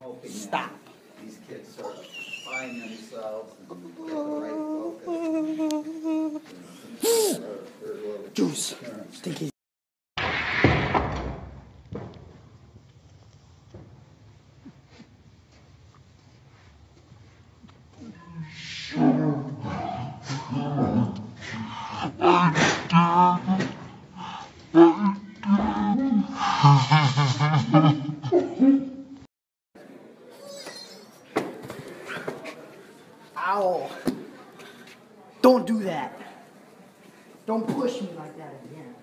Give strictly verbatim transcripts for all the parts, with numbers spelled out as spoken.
Stop. These kids sort of find themselves and get the right focus. Juice. Stinky. Ow. Don't do that. Don't push me like that again.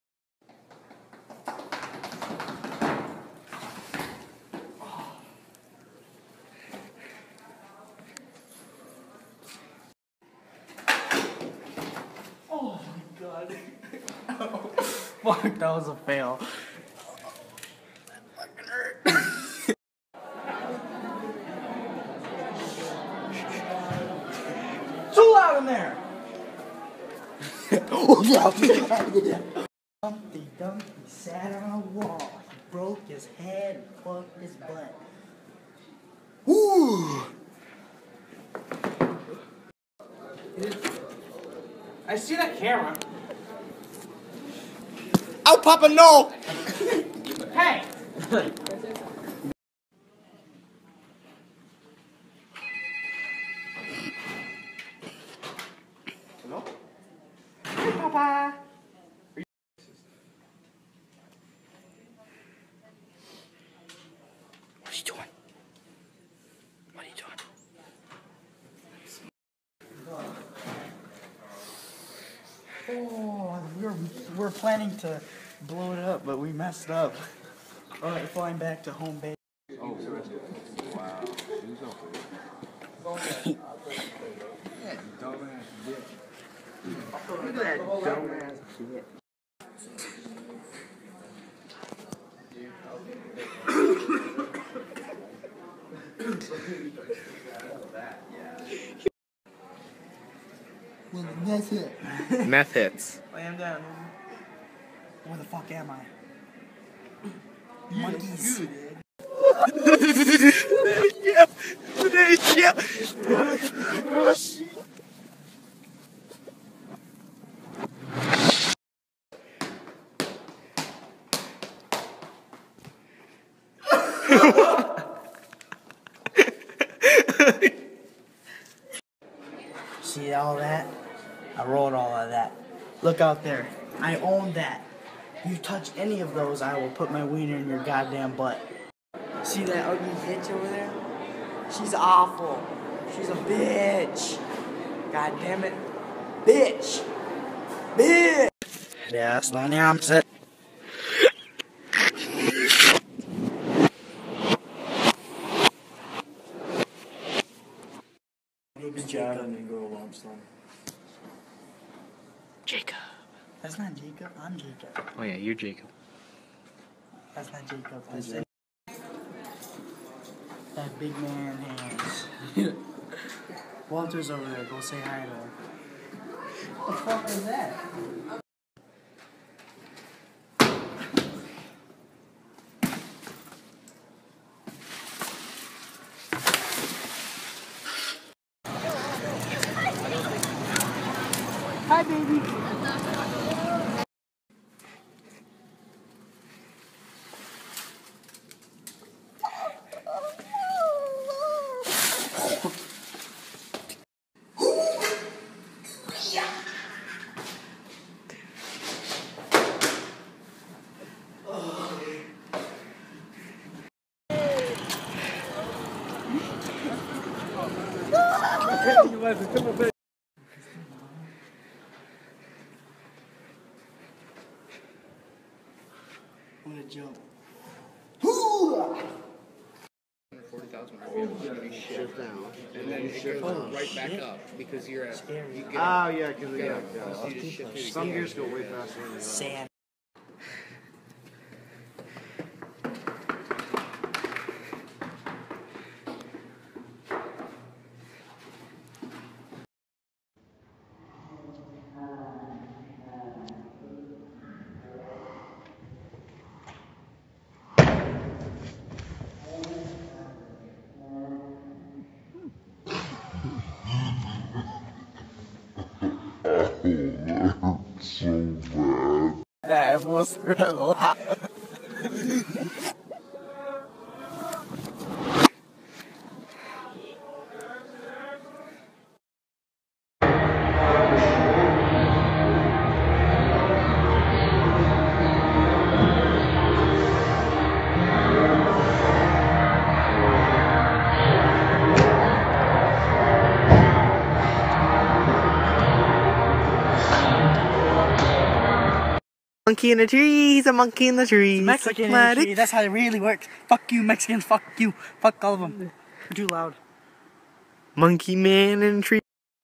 Oh my god. Fuck, that was a fail. That fucking hurt. Too loud in there! Humpty Dumpty sat on a wall. He broke his head and fucked his butt. Woo! I see that camera. Oh, Papa, no! Hey! Hello? Hey, Papa! What are you doing? What are you doing? Oh, we're, we're planning to blow it up, but we messed up. Alright, flying back to home base. Oh, wow. Yeah, dumbass bitch. Look at that dumbass bitch. Well, that's it. Meth hits. I am down. Where the fuck am I? Monkeys. Yep. Yep. See all that? I wrote all of that. Look out there. I own that. You touch any of those, I will put my wiener in your goddamn butt. See that ugly bitch over there? She's awful. She's a bitch. God damn it. Bitch. Bitch. Yes, Lonnie, I'm set. Good job. Jacob. That's not Jacob. I'm Jacob. Oh yeah, you're Jacob. That's not Jacob. That's it. That big man hands. Walter's over there. Go say hi to him. What the fuck is that? Hi, baby. What a joke. forty thousand shift down. And then it goes right back up because you're at. You get, Oh yeah, because yeah, so you just shift it some again. gears go way faster than the others. Sand. mozzarella. Monkey in the tree, he's a monkey in the tree. Mexican in the tree. That's how it really works. Fuck you, Mexicans. Fuck you. Fuck all of them. You're too loud. Monkey man in the tree.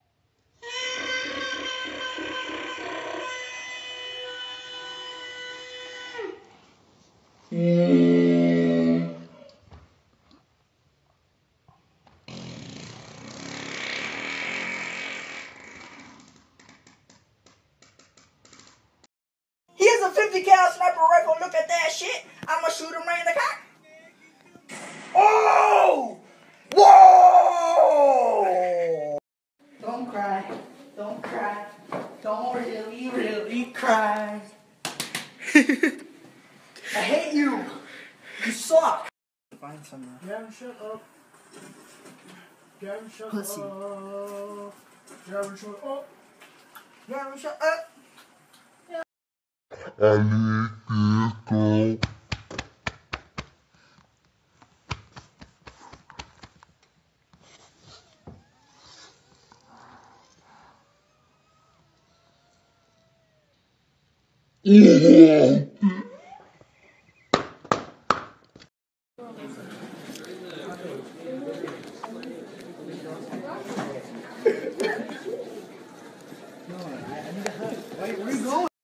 He has a fifty cal sniper rifle. Look at that shit. I'ma shoot him right in the cock. Oh! Whoa! Don't cry. Don't cry. Don't really, really cry. I hate you. You suck. Find some. Gavin, shut up. Gavin, shut Pussy. up. Gavin, shut up. Gavin, shut up. Where are you going?